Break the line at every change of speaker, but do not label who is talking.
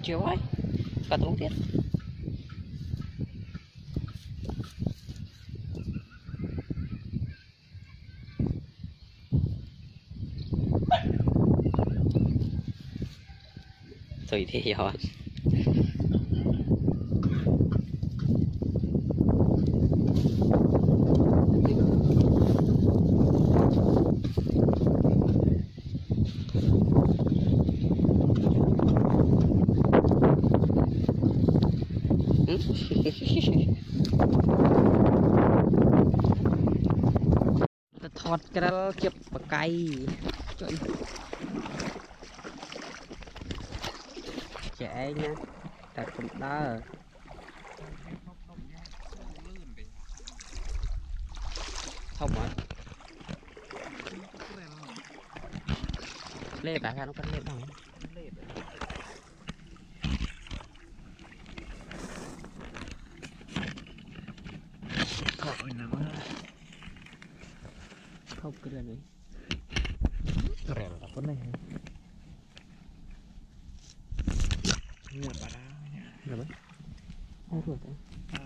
chiều ấy cả tống tiết rồi thì rồi thọt cái đó chụp vào cây trời trẻ nha đặt cũng đỡ không ạ lê bà ra nó cắt lê bằng không cái này
keren apa nih mua bà đá
rồi đấy không được đấy